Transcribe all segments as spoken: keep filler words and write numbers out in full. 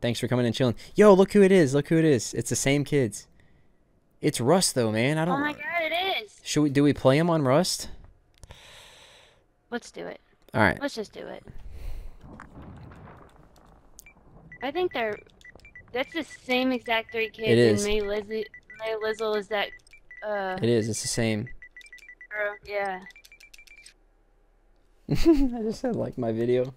Thanks for coming and chilling. Yo, look who it is. Look who it is. It's the same kids. It's Rust though, man. I don't. Oh my god, it is. Should we? Do we play him on Rust? Let's do it. All right. Let's just do it. I think they're. That's the same exact three kids. It is. And May Lizzie, May Lizzle is that. Uh. It is. It's the same. Girl, yeah. I just said like my video.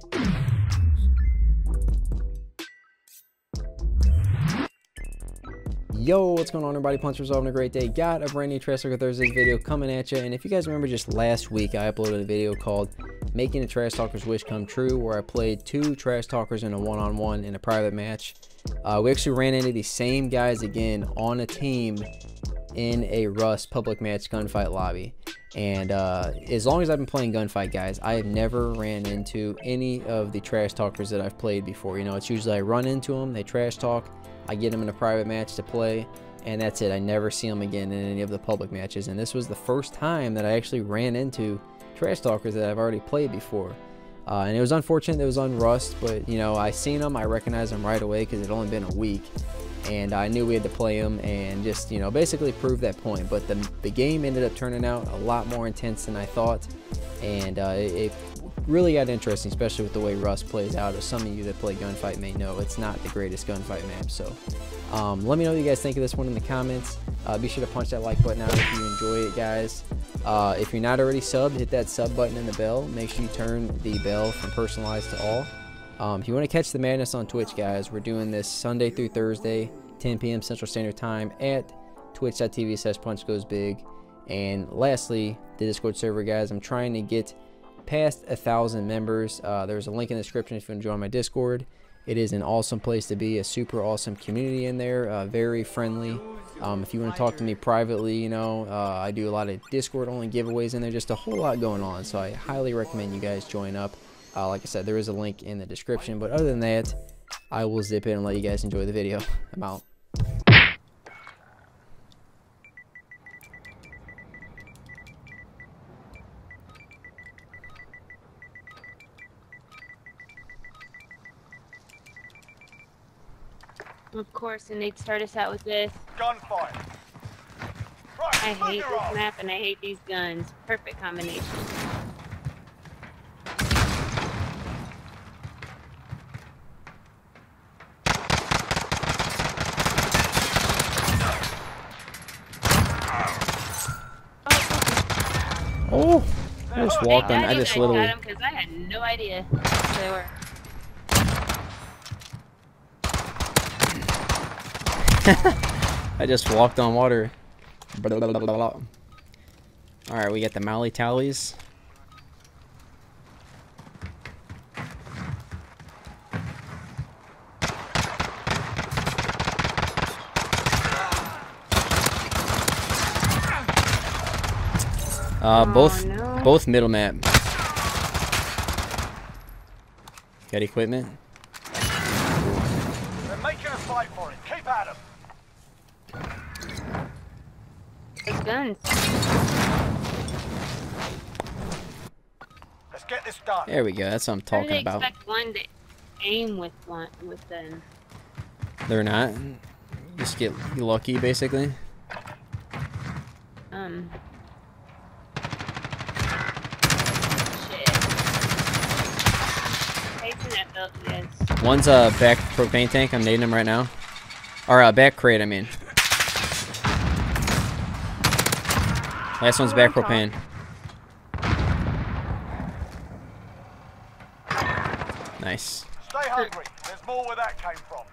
Yo, what's going on everybody? Punchers having a great day. Got a brand new Trash Talker Thursdays video coming at you. And if you guys remember, just last week I uploaded a video called Making a Trash Talker's Wish Come True, where I played two Trash Talkers in a one-on-one in a private match. Uh, we actually ran into the same guys again on a team in a Rust public match gunfight lobby. And uh, as long as I've been playing Gunfight, guys, I have never ran into any of the Trash Talkers that I've played before. You know, it's usually I run into them, they trash talk, I get them in a private match to play, and that's it. I never see them again in any of the public matches. And this was the first time that I actually ran into Trash Talkers that I've already played before. Uh, and it was unfortunate that it was on Rust, but, you know, I seen them, I recognized them right away because it had only been a week. And I knew we had to play them and just, you know, basically prove that point. But the, the game ended up turning out a lot more intense than I thought. And uh, it, it really got interesting, especially with the way Rust plays out. As some of you that play Gunfight may know, it's not the greatest Gunfight map. So um, let me know what you guys think of this one in the comments. Uh, be sure to punch that like button out if you enjoy it, guys. Uh, if you're not already subbed, hit that sub button and the bell. Make sure you turn the bell from personalized to all. Um, if you want to catch the madness on Twitch, guys, we're doing this Sunday through Thursday, ten P M Central Standard Time at twitch dot T V slash punch goes big. And lastly, the Discord server, guys. I'm trying to get past a thousand members. Uh, there's a link in the description if you want to join my Discord. It is an awesome place to be, a super awesome community in there, uh, very friendly. Um, if you want to talk to me privately, you know, uh, I do a lot of Discord only giveaways in there, just a whole lot going on. So I highly recommend you guys join up. Uh, like I said, there is a link in the description, but other than that, I will zip in and let you guys enjoy the video. I'm out. Of course, and they'd start us out with this. Gunfight. Right, I hate your this own. map and I hate these guns. Perfect combination. Oh, I just walked on. I Thank just God literally. got 'em 'cause I had no idea who they were. I just walked on water. Blah, blah, blah, blah, blah. All right, we got the Mally tallies. Uh, Oh, both, no. both middle map. Got equipment. They're making a fight for it. Keep at them. Big guns. Let's get this done. There we go. That's what I'm How do talking they about. expect one to aim with one with them? They're not. Just get lucky, basically. Um. Shit. Facing that belt, yes. One's a back propane tank. I'm nading him right now. Or a back crate, I mean. Last one's back propane. Nice. Stay hungry. There's more where that came from.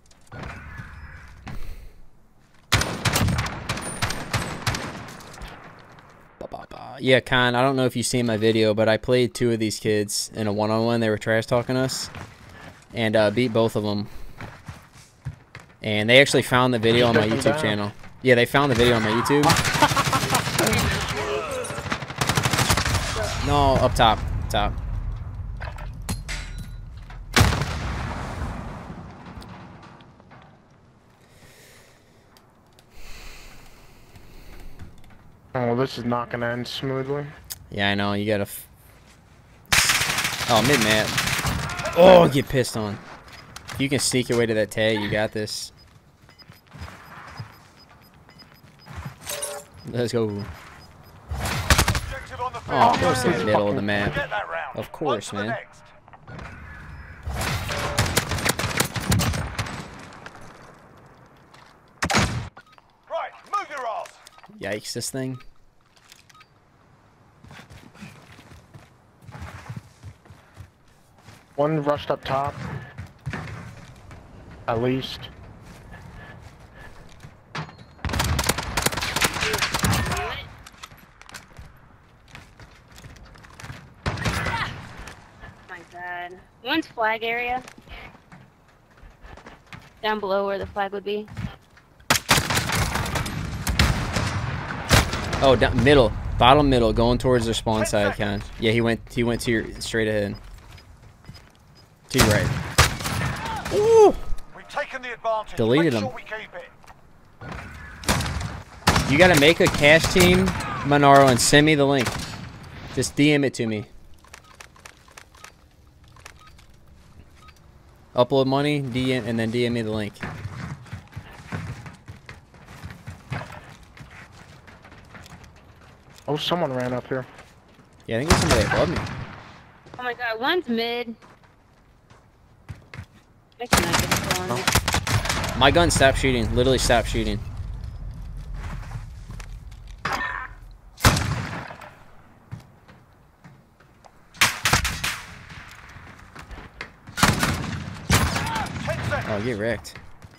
Ba, ba, ba. Yeah, Con, I don't know if you've seen my video, but I played two of these kids in a one-on-one. They were trash talking us. And uh, beat both of them. And they actually found the video on my YouTube channel. Yeah, they found the video on my YouTube. No, up top. Top. Oh, this is not gonna end smoothly. Yeah, I know. You gotta. F oh, mid map. Oh, get pissed on. If you can sneak your way to that tag, you got this. Let's go. Objective on the field. Oh, of course, in the middle of the map. Get that round. Of course, On to the man. next. Right, move your ass. Yikes, this thing. One rushed up top. At least. My God. One's flag area. Down below where the flag would be. Oh, down, middle, bottom middle, going towards their spawn side, Con. Yeah, he went. He went to your straight ahead. To your right. Ooh! We've taken the advantage. Deleted Make him. sure we keep it. You gotta make a cash team, Monaro, and send me the link. Just D M it to me. Upload money, D M, and then D M me the link. Oh, someone ran up here. Yeah, I think there's somebody above me. Oh my God, one's mid. I cannot get a kill on it. My gun stopped shooting. Literally stopped shooting. Oh, get wrecked.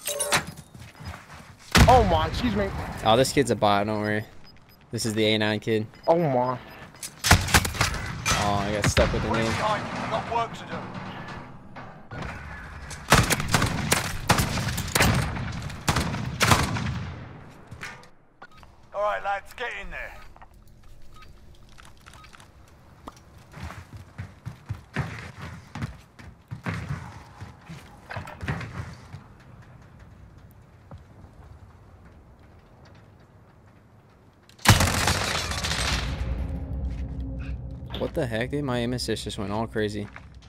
Oh my, excuse me. Oh, this kid's a bot. Don't worry. This is the A nine kid. Oh my. Oh, I got stuck with the Waste name. time. We've got work to do. All right, lads, get in there. What the heck, dude? My aim assist just went all crazy.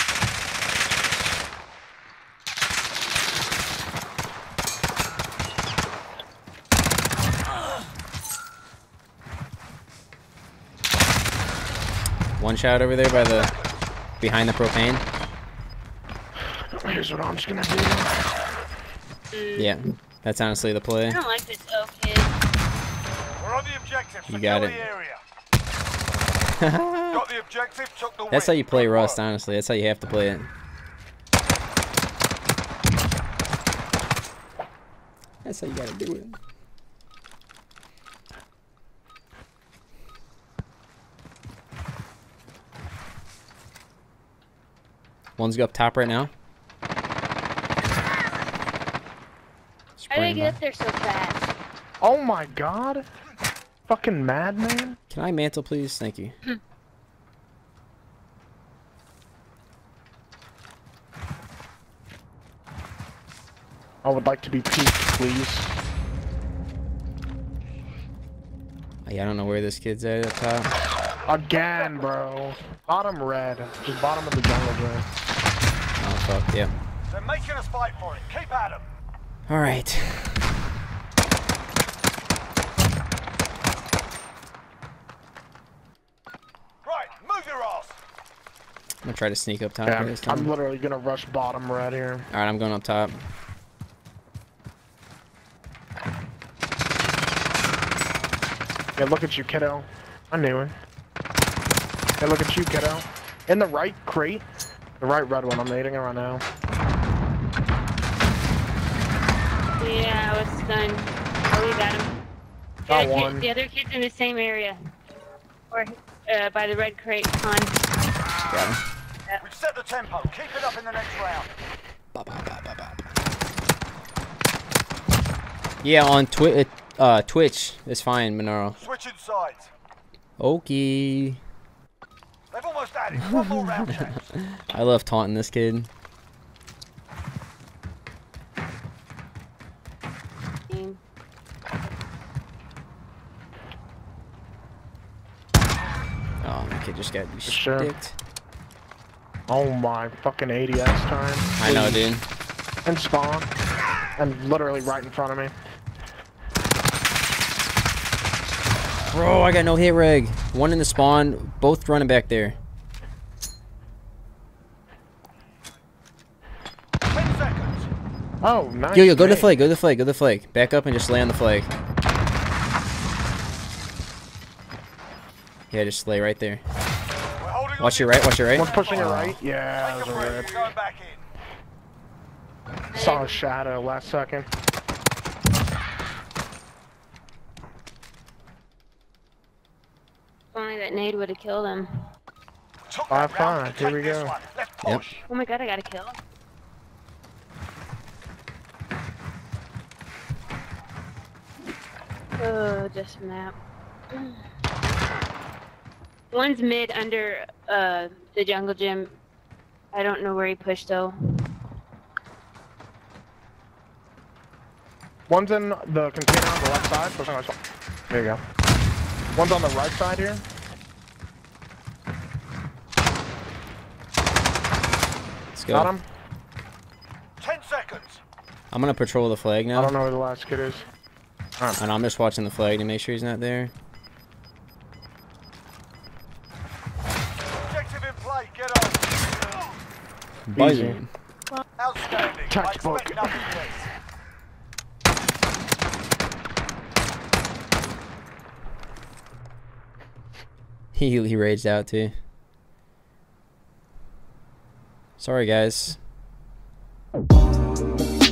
One shot over there by the behind the propane. Here's what I'm just gonna do. Yeah, that's honestly the play. I don't like this O kid. We're on the objective. You got Secure it. the area. Got the objective, took the That's win. how you play Good Rust, work. honestly. That's how you have to play it. That's how you gotta do it. One's up top right now. How did I Spraying get by. up there so fast? Oh my god. Fucking madman. Can I mantle, please? Thank you. I would like to be peaked, please. Yeah, I don't know where this kid's at up top. Again, bro. Bottom red. Just bottom of the jungle red. Oh, fuck, yeah. They're making us fight for it. Keep at them. Alright. Right, move your ass. I'm gonna try to sneak up top Yeah, here this time. I'm literally gonna rush bottom red here. Alright, I'm going up top. Yeah, look at you, kiddo. I knew it. Yeah, look at you, kiddo. In the right crate. The right red one. I'm nading it right now. Yeah, I was stunned. Oh, we got him. The Got other, one. kid, the other kid's in the same area. Or uh, by the red crate on. Got him. We've set the tempo. Keep it up in the next round. Ba, ba, ba, ba, ba. Yeah, on Twi uh, Twitch, it's fine, Monaro. Switching sides. Okay. They've almost had it. One more round chance. I love taunting this kid. Game. Oh, my kid just got Sure. sticked. Oh my fucking A D S time. I know, dude. And spawn. And literally right in front of me. Bro, I got no hit reg. One in the spawn, both running back there. Ten seconds. Oh, nice. Yo, yo, go to the nade. flag, go to the flag, go to the flag. Back up and just lay on the flag. Yeah, just lay right there. We're holding on Watch to your right, watch your One's right. pushing it Oh. right. Yeah, Take that a was a break. rip. We're going back in. Saw a shadow last second. If only that nade would have killed him. Took Five, that round. five. Take Here we this go. one. Let's Yep. push. Oh my god, I got a kill. Oh, just map. One's mid under uh the jungle gym. I don't know where he pushed though. One's in the container on the left side. Pushing my- There you go. One's on the right side here. Let's go. Got him. Ten seconds. I'm gonna patrol the flag I now. don't know where the last kid is. And I'm just watching the flag to make sure he's not there. Objective in play. Get on. Easy. Boom. Outstanding. I Textbook. expect nothing less. He he raged out too. Sorry guys.